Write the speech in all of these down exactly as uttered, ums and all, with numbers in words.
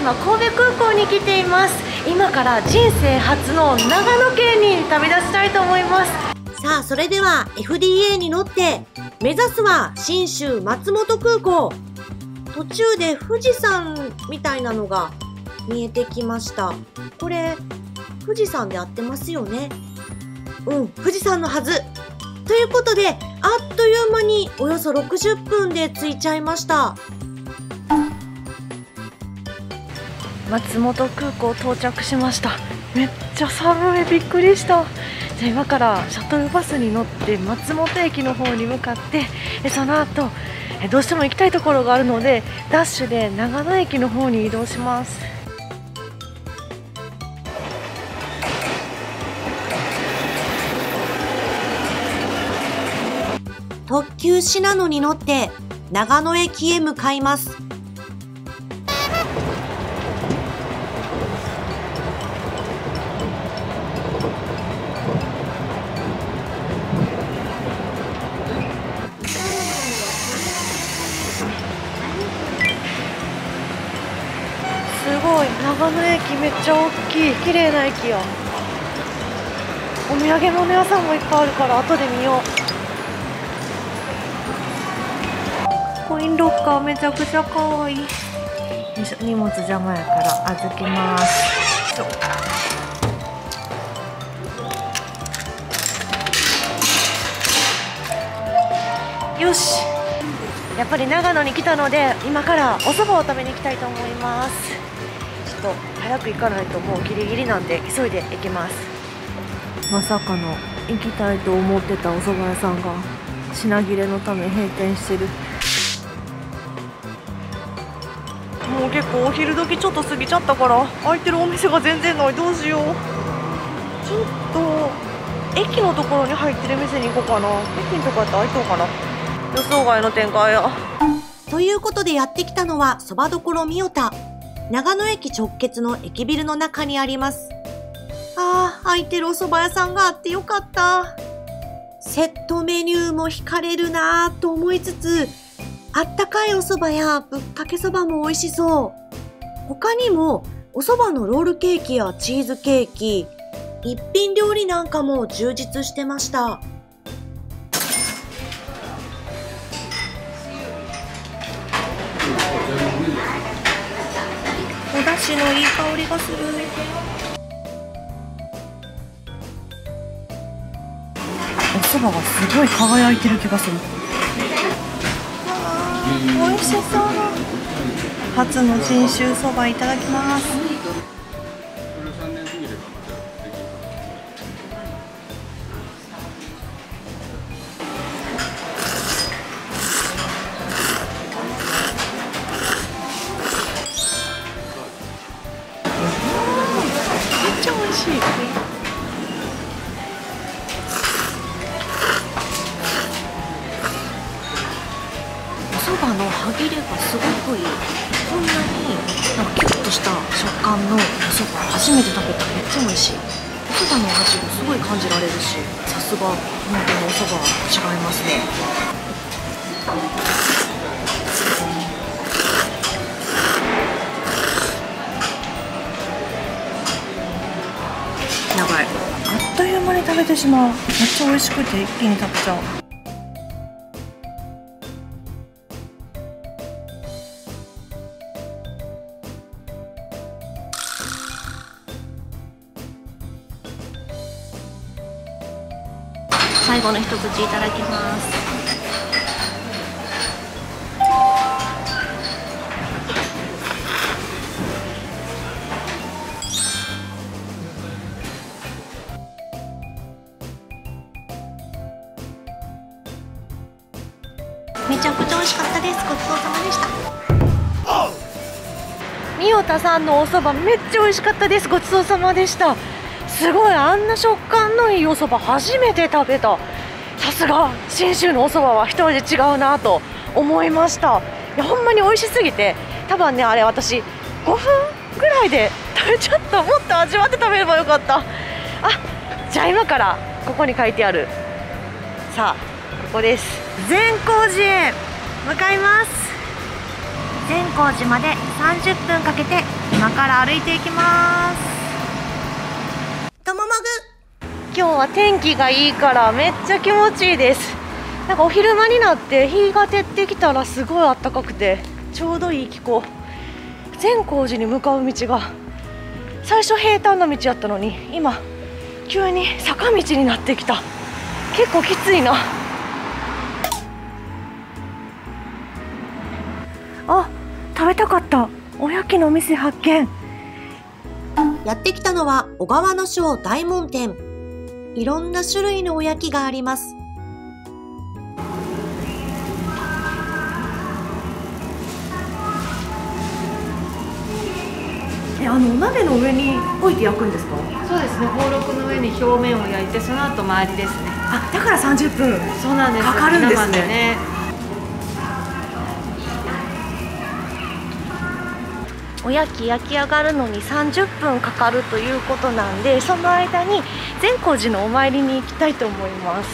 今神戸空港に来ています。今から人生初の長野県に旅立ちたいと思います。 さあ、それでは エフディーエー に乗って目指すは信州松本空港。途中で富士山みたいなのが見えてきました。これ富士山で合ってますよね。うん、富士山のはず。ということで、あっという間におよそろくじゅっぷんで着いちゃいました。 松本空港到着しました。めっちゃ寒い、びっくりした。じゃあ今からシャトルバスに乗って松本駅の方に向かって、その後どうしても行きたいところがあるのでダッシュで長野駅の方に移動します。 特急しなのに乗って長野駅へ向かいます。 すごい、長野駅めっちゃ大きい、綺麗な駅や。お土産物屋さんもいっぱいあるから後で見よう。コインロッカーめちゃくちゃかわいい。よいしょ、荷物邪魔やから預けます。よし、やっぱり長野に来たので今からお蕎麦を食べに行きたいと思います。ちょっと早く行かないともうギリギリなんで急いで行きます。まさかの行きたいと思ってたお蕎麦屋さんが品切れのため閉店してる。もう結構お昼時ちょっと過ぎちゃったから開いてるお店が全然ない。どうしよう。ちょっと駅のところに入ってる店に行こうかな。駅のとこやって開いとうかな。予想外の展開や。 ということでやってきたのはそばどころみよた。長野駅直結の駅ビルの中にあります。ああ、開いてるお蕎麦屋さんがあってよかった。セットメニューも惹かれるなぁと思いつつ、あったかいお蕎麦やぶっかけそばも美味しそう。他にもお蕎麦のロールケーキやチーズケーキ、一品料理なんかも充実してました。お出汁のいい香りがする。 お蕎麦がすごい輝いてる気がする。美味しそう。初の信州そばいただきます。めっちゃ美味しい。 お蕎麦の歯切れがすごくいい。こんなになんかキュッとした食感のお蕎麦初めて食べた。めっちゃ美味しい。お蕎麦の味がすごい感じられるし、さすが本当のお蕎麦は違いますね。やばい、 あっという間に食べてしまう。めっちゃ美味しくて一気に食べちゃう。 最後の一口いただきます。めちゃくちゃ美味しかったです。ごちそうさまでした。 みよたさんのお蕎麦めっちゃ美味しかったです。ごちそうさまでした。すごい、あんな食感のいいお蕎麦初めて食べた。さすが信州のお蕎麦は一味違うなと思いました。いや、ほんまに美味しすぎて、多分ね、あれ私ごふんぐらいで食べちゃった。もっと味わって食べればよかった。あ、じゃあ今からここに書いてある、さあここです、善光寺へ向かいます。善光寺までさんじゅっぷんかけて今から歩いていきます。 とももぐ。 今日は天気がいいからめっちゃ気持ちいいです。なんかお昼間になって日が照ってきたらすごい暖かくてちょうどいい気候。善光寺に向かう道が最初平坦な道やったのに今急に坂道になってきた。結構きついな。あ、食べたかったおやきのお店発見。 やってきたのは小川の章大門店。いろんな種類のおやきがあります。 え、あのお鍋の上に置いて焼くんですか？ そうですね、ほうろくの上に表面を焼いて、その後周りですね。 あ、だからさんじゅっぷんそうなんです。 かかるんですね。 生でね。 おやき焼き上がるのにさんじゅっぷんかかるということなんで、その間に善光寺のお参りに行きたいと思います。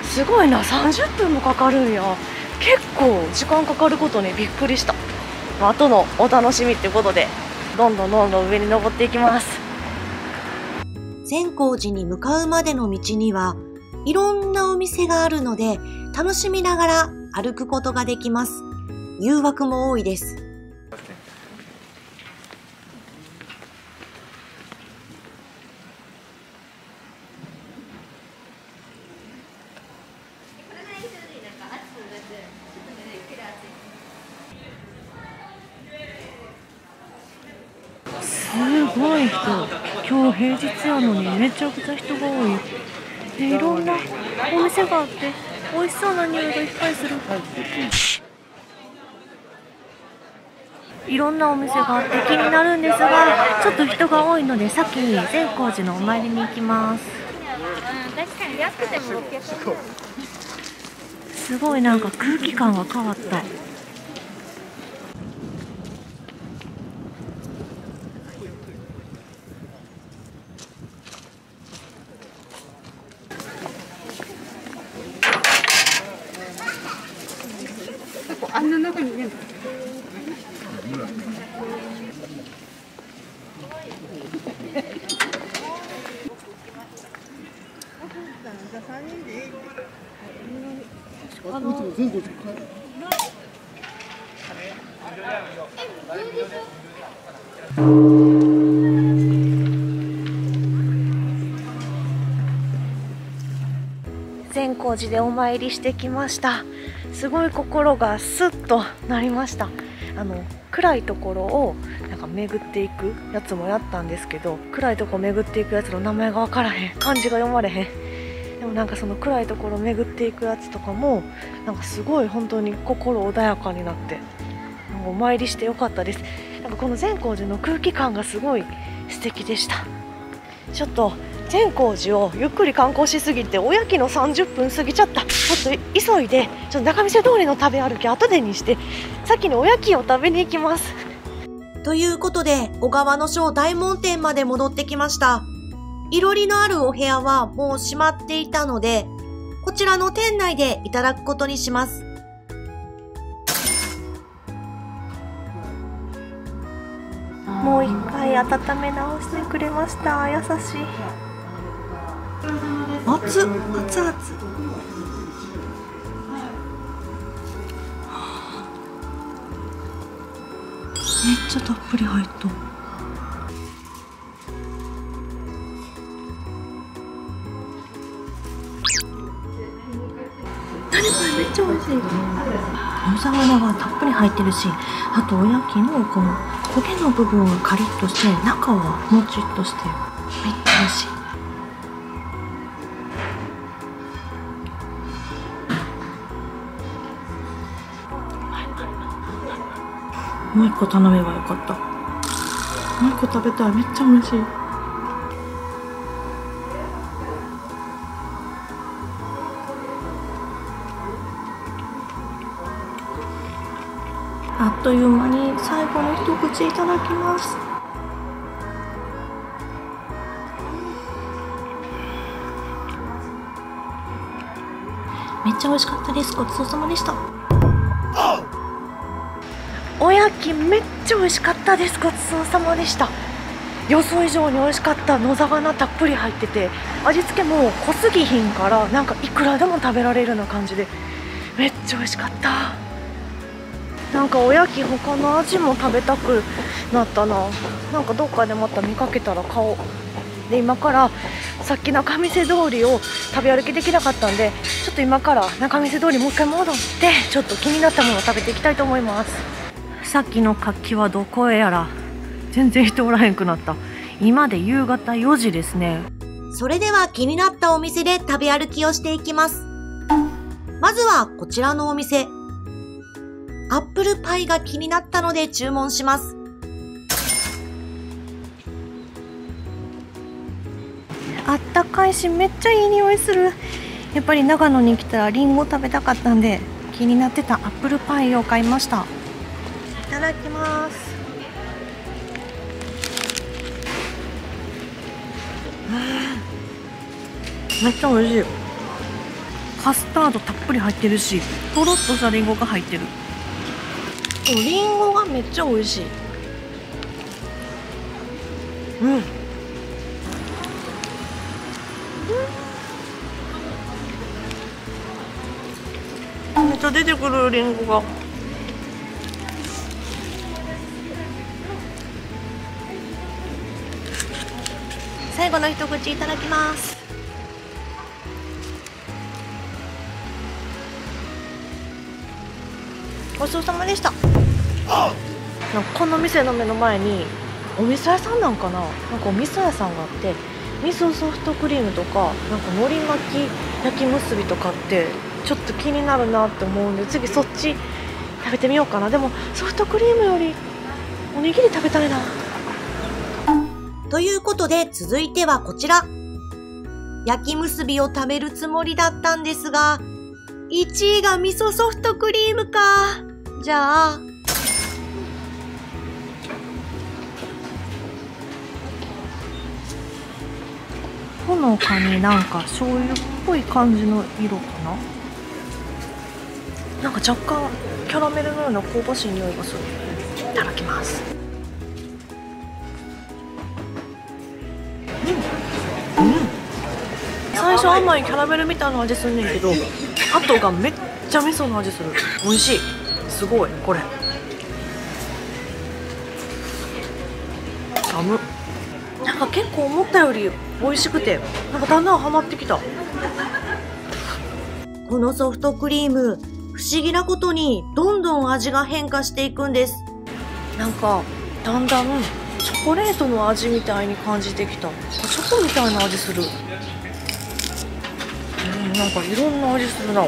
すごいな、さんじゅっぷんもかかるんや。結構時間かかることにびっくりした。後のお楽しみっていうことでどんどんどんどん上に登っていきます。 善光寺に向かうまでの道にはいろんなお店があるので楽しみながら歩くことができます。誘惑も多いです。 すごい人、今日平日やのにめちゃくちゃ人が多い。で、いろんなお店があって美味しそうな匂いがいっぱいする。いろんなお店があって気になるんですが、ちょっと人が多いので先に善光寺のお参りに行きます。すごいなんか空気感が変わった。 あんな中にね。 あの善光寺でお参りしてきました。すごい心がスッとなりました。あの暗いところをなんか巡っていくやつもやったんですけど、暗いところ巡っていくやつの名前が分からへん、漢字が読まれへん。でもなんかその暗いところを巡っていくやつとかもなんかすごい本当に心穏やかになってお参りしてよかったです。なんかこの善光寺の空気感がすごい素敵でした。ちょっと善光寺をゆっくり観光しすぎておやきのさんじゅっぷん過ぎちゃった。ちょっと急いでちょっと仲見世通りの食べ歩き後でにして先におやきを食べに行きます。 ということで小川の章大門店まで戻ってきました。いろりのあるお部屋はもう閉まっていたのでこちらの店内でいただくことにします。 もう一回温め直してくれました。優しい。 熱っ、熱々。めっちゃたっぷり入っと。何これめっちゃ美味しい。お魚がたっぷり入ってるし、あとおやきのこの焦げの部分はカリッとして中はもちっとしてめっちゃ美味しい。もう一個頼めばよかった。もう一個食べたい。めっちゃ美味しい。あっという間に最後の一口いただきます。めっちゃ美味しかったです。ごちそうさまでした。 おやきめっちゃ美味しかっったです。ごちそうさまでした。予想以上に美味しかった。野魚たっぷり入ってて、味付けも濃すぎひんからなんかいくらでも食べられるような感じでめっちゃ美味しかった。なんかおやき他の味も食べたくなったな。なんかどっかでまた見かけたら買おう。で今からさっき仲見世通りを食べ歩きできなかったんで、ちょっと今から仲見世通りもう一回戻ってちょっと気になったものを食べていきたいと思います。さっきの活気はどこへやら全然人おらへんくなった。今で夕方よじですね。 それでは気になったお店で食べ歩きをしていきます。まずはこちらのお店。アップルパイが気になったので注文します。 あったかいしめっちゃいい匂いする。やっぱり長野に来たらリンゴ食べたかったんで気になってたアップルパイを買いました。いただきます。めっちゃ美味しい。カスタードたっぷり入ってるし、とろっとしたリンゴが入ってる。リンゴがめっちゃ美味しい。うん、めっちゃ出てくるリンゴが。最後の一口いただきます。ごちそうさまでした。なんかこの店の目の前にお味噌屋さんなんかな、なんかお味噌屋さんがあって、味噌ソフトクリームとかなんか海苔巻き焼き結びとかってちょっと気になるなって思うんで、次そっち食べてみようかな。でもソフトクリームよりおにぎり食べたいな。 ということで続いてはこちら。焼き結びを食べるつもりだったんですが、いちいが味噌ソフトクリームか。じゃあほのかになんか醤油っぽい感じの色かな。なんか若干キャラメルのような香ばしい匂いがする。いただきます。うん、うん、最初甘いキャラメルみたいな味すんねんけど、後がめっちゃ味噌の味する。美味しい。すごいこれ。寒っ。なんか結構思ったより美味しくて、なんかだんだんハマってきた。 このソフトクリーム、不思議なことにどんどん味が変化していくんです。 なんかだんだんチョコレートの味みたいに感じてきた。チョコみたいな味する。うん、なんかいろんな味するな。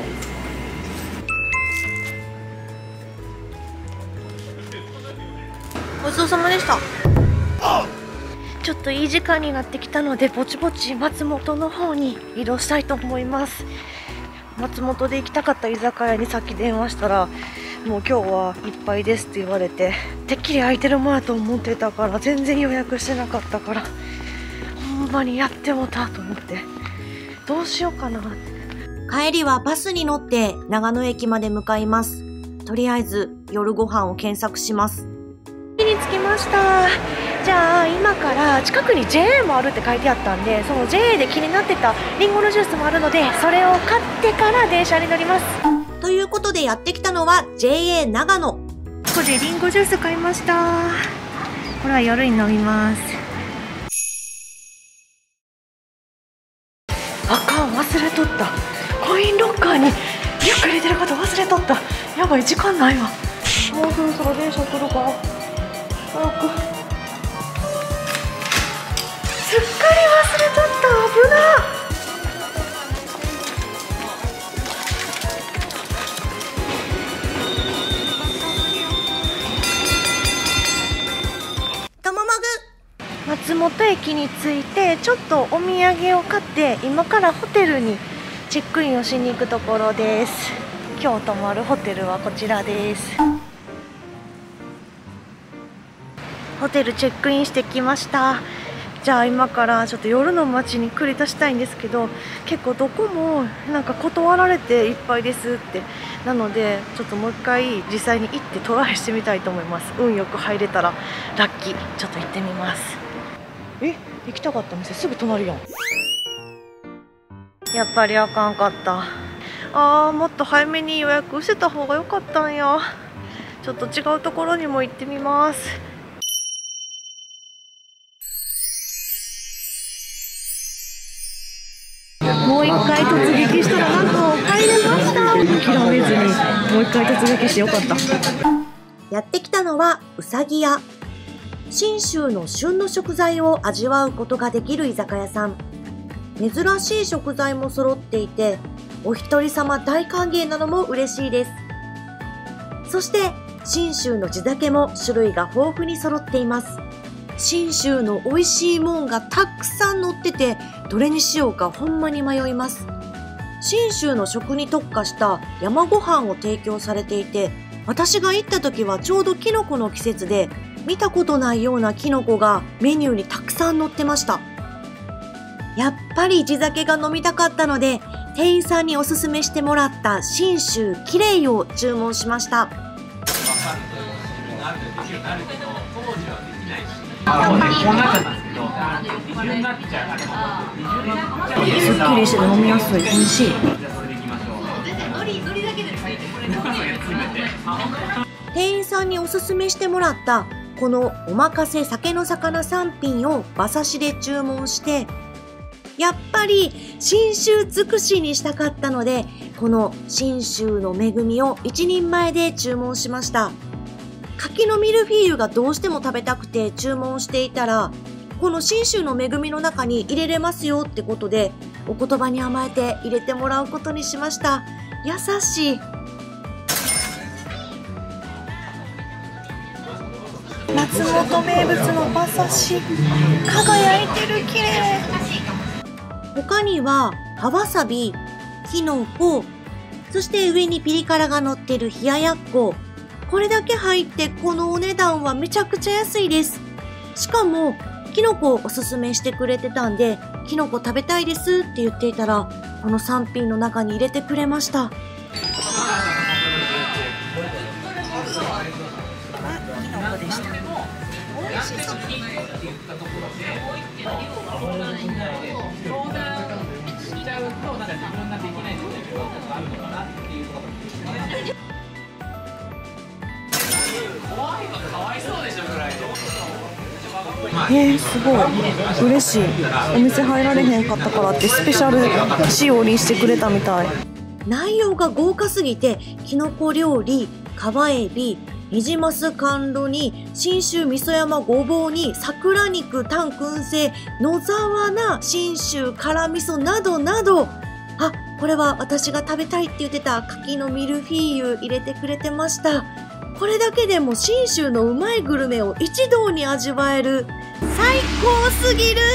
ごちそうさまでした。ちょっといい時間になってきたので、ぼちぼち松本の方に移動したいと思います。松本で行きたかった居酒屋にさっき電話したら、もう今日はいっぱいですって言われて、てっきり空いてるもんやと思ってたから全然予約してなかったから、ほんまにやってもたと思って、どうしようかな。 帰りはバスに乗って長野駅まで向かいます。とりあえず夜ご飯を検索します。 に着きました。じゃあ今から近くに ジェーエー もあるって書いてあったんで、その ジェーエー で気になってたリンゴのジュースもあるので、それを買ってから電車に乗ります。 ということでやってきたのは ジェーエー 長野。 ここでリンゴジュース買いました。これは夜に飲みます。あかん、忘れとった。コインロッカーにリュック入れてること忘れとった。やばい、時間ないわ。もうそろそろ電車来るから早く。すっかり忘れとった。危な。 とももぐ。 松本駅に着いてちょっとお土産を買って、今からホテルにチェックインをしに行くところです。今日泊まるホテルはこちらです。ホテルチェックインしてきました。じゃあ今からちょっと夜の街に繰り出したいんですけど、結構どこもなんか断られていっぱいですってなのでちょっともう一回実際に行ってトライしてみたいと思います。運よく入れたらラッキー。ちょっと行ってみます。え、行きたかった店すぐ隣やん。やっぱりあかんかった。あー、もっと早めに予約してた方が良かったんや。ちょっと違うところにも行ってみます。もう一回突撃したらなんと入れました。諦めずにもう一回突撃してよかった。 やってきたのはうさぎ屋。信州の旬の食材を味わうことができる居酒屋さん。珍しい食材も揃っていて、お一人様大歓迎なのも嬉しいです。そして信州の地酒も種類が豊富に揃っています。信州の美味しいもんがたくさん載ってて、どれにしようかほんまに迷います。信州の食に特化した山ご飯を提供されていて、私が行った時はちょうどキノコの季節で、見たことないようなキノコがメニューにたくさん載ってました。やっぱり地酒が飲みたかったので、店員さんにおすすめしてもらった信州きれいを注文しました。 すっきりして飲みやすい。美味しい。 店員さんにおすすめしてもらったこのおまかせ酒の魚さん品を馬刺しで注文して、やっぱり信州尽くしにしたかったので、この信州の恵みを一人前で注文しました。柿のミルフィーユがどうしても食べたくて注文していたら、この信州の恵みの中に入れれますよってことで、お言葉に甘えて入れてもらうことにしました。優しい。 松本名物の馬刺し、輝いてる。綺麗。 他には葉わさび、きのこ、そして上にピリ辛が乗ってる冷ややっこ。これだけ入ってこのお値段はめちゃくちゃ安いです。しかもきのこをおすすめしてくれてたんで、きのこ食べたいですって言っていたら、このさん品の中に入れてくれました。 えー、すごい嬉しい。お店入られへんかったからってスペシャル仕様にしてくれたみたい。 内容が豪華すぎて、きのこ料理、川エビ、ニジマス甘露に信州味噌山ごぼうに桜肉タン燻製野沢菜信州辛味噌などなど、あ、これは私が食べたいって言ってた柿のミルフィーユ入れてくれてました。これだけでも信州のうまいグルメを一堂に味わえる。最高すぎる。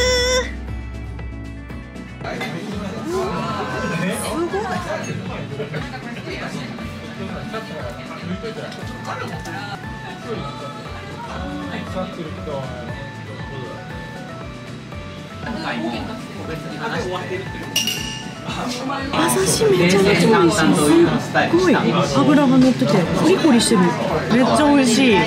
馬刺しめちゃめちゃ美味しい。すごい脂が乗っててコリコリしてる。めっちゃ美味しい。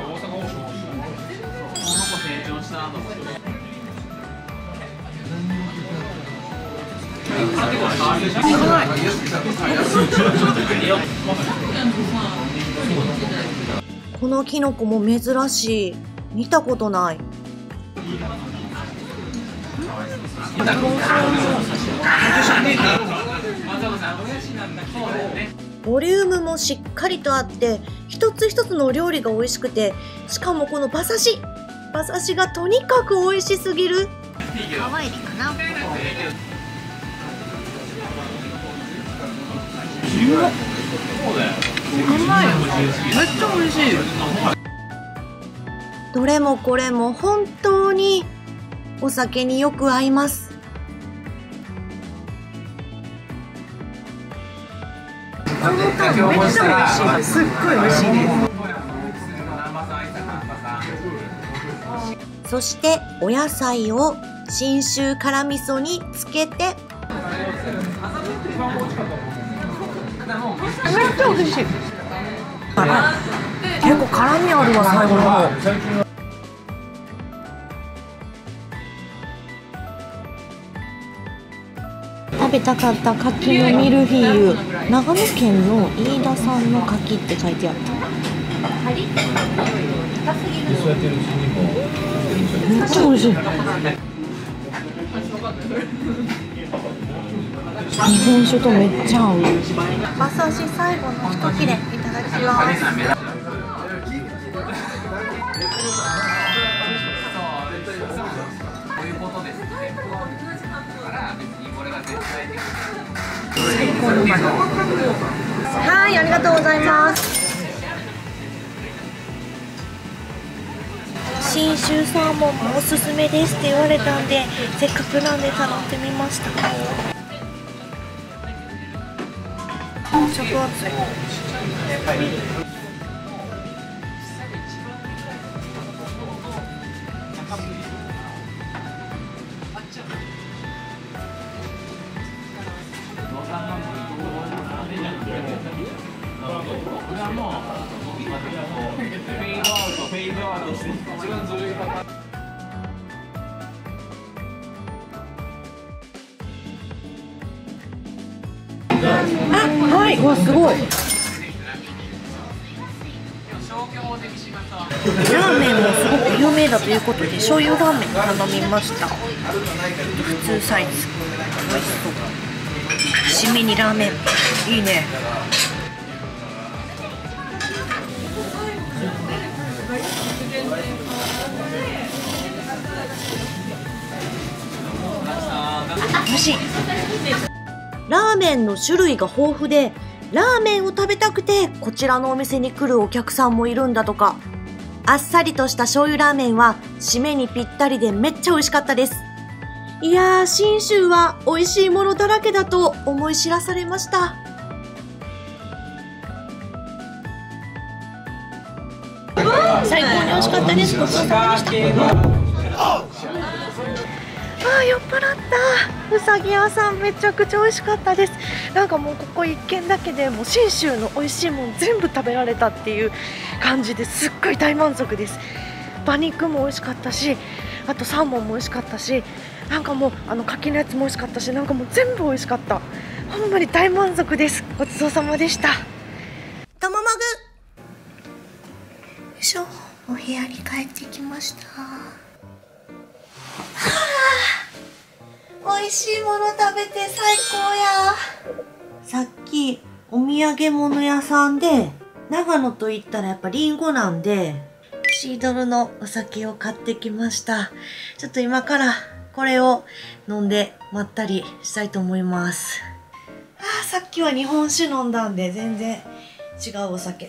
このキノコも珍しい。見たことない。ボリュームもしっかりとあって、一つ一つの料理が美味しくて、しかもこの馬刺し馬刺しがとにかく美味しすぎる。 川エビかな。うまい。めっちゃ美味しい。 どれもこれも本当にお酒によく合います。 このタンめっちゃ美味しい。すっごい美味しいです。 そしてお野菜を信州辛味噌につけて、 ちゃ美味しい。あ、結構辛みあるわ、最後の方。 食べたかった柿のミルフィーユ、長野県の飯田産の柿って書いてあった。めっちゃ美味しい。日本酒とめっちゃ合う。馬刺し最後の一切れいただきます。最高のバナナ。はい、ありがとうございます。信州サーモンもおすすめですって言われたんで、せっかくなんで頼んでみました。食熱い。あ、はい、うわ、すごい。ラーメンもすごく有名だということで、醤油ラーメン頼みました。普通サイズ。美味しそう。締めにラーメン、いいね。美味しい。ラーメンの種類が豊富で、ラーメンを食べたくてこちらのお店に来るお客さんもいるんだとか。あっさりとした醤油ラーメンは締めにぴったりでめっちゃ美味しかったです。いやー、信州は美味しいものだらけだと思い知らされました。最高に美味しかったです。ごちそうさまでした。あー、酔っ払った。うさぎ屋さんめちゃくちゃ美味しかったです。なんかもうここ一軒だけでもう信州の美味しいもん全部食べられたっていう感じですっごい大満足です。馬肉も美味しかったし、あとサーモンも美味しかったし、なんかもうあの柿のやつも美味しかったし、なんかもう全部美味しかった。ほんまに大満足です。ごちそうさまでした。とももぐ。よいしょ、お部屋に帰ってきました。美味しいもの食べて最高や。さっきお土産物屋さんで、長野と言ったらやっぱリンゴなんで、シードルのお酒を買ってきました。ちょっと今からこれを飲んでまったりしたいと思います。あー、さっきは日本酒飲んだんで全然違うお酒。よ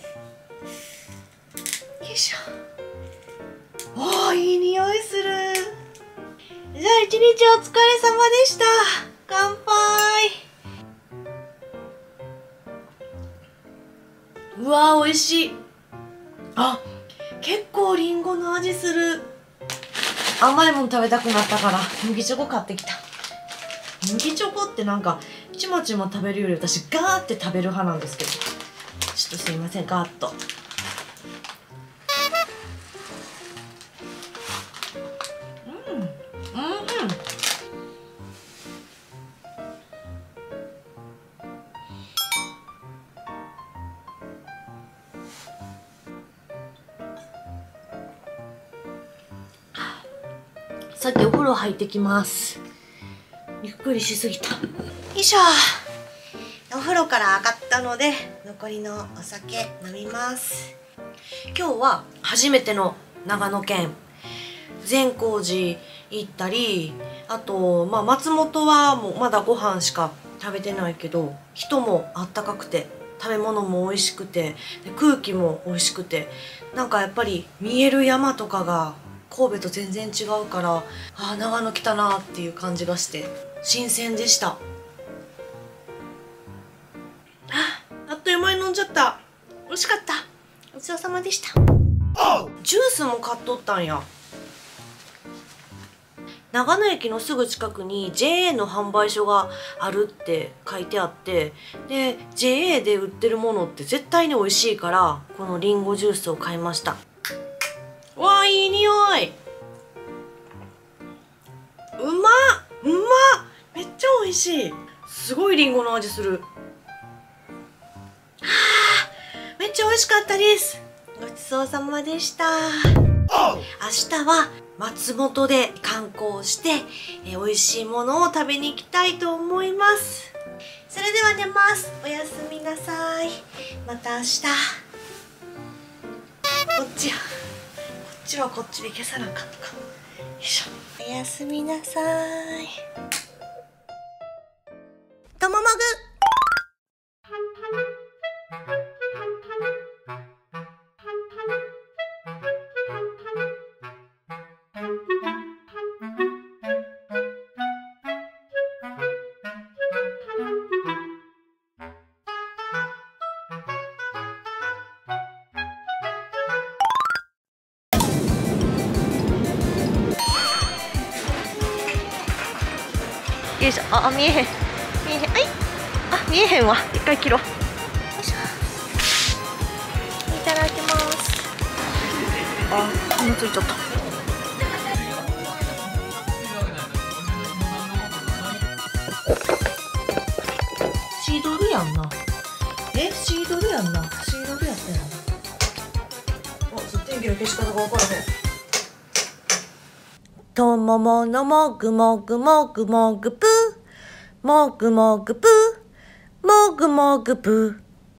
いしょ。おー、いい匂いする。じゃあ一日お疲れ様でした。乾杯。うわー、美味しい。あ、結構リンゴの味する。甘いもの食べたくなったから麦チョコ買ってきた。麦チョコってなんかちまちま食べるより私ガーって食べる派なんですけど、ちょっとすいません、ガーッと。さっきお風呂入ってきます。ゆっくりしすぎた。よいしょ。お風呂から上がったので残りのお酒飲みます。今日は初めての長野県善光寺行ったり、あと、まあ、松本はもうまだご飯しか食べてないけど、人もあったかくて食べ物も美味しくて空気も美味しくて、なんかやっぱり見える山とかが神戸と全然違うから、ああ、長野来たなっていう感じがして新鮮でした。ああっという間に飲んじゃった。美味しかった。ごちそうさまでした。ジュースも買っとったんや。 長野駅のすぐ近くに ジェーエー の販売所があるって書いてあって、で ジェーエー で売ってるものって絶対に美味しいから、このリンゴジュースを買いました。わあ、いい匂い。うまっうまっ、めっちゃ美味しい。すごいリンゴの味する。はあ、めっちゃ美味しかったです。ごちそうさまでした。明日は松本で観光して、え美味しいものを食べに行きたいと思います。それでは寝ます。おやすみなさい。また明日。こっちはこっちはこっちで消さなあかんのか。よいしょ。おやすみなさい。とももぐ。 よいしょ。あ、見えへん見えへん。はい。あ、見えへんわ。一回切ろう。よいしょ。いただきます。あ、こんなついちゃった。シードルやんな。え、シードルやんな。シードルやったやん。あ、そう、天気の消し方が分からへん。 ともものもぐもぐもぐもぐぷもぐもぐぷもぐもぐぷ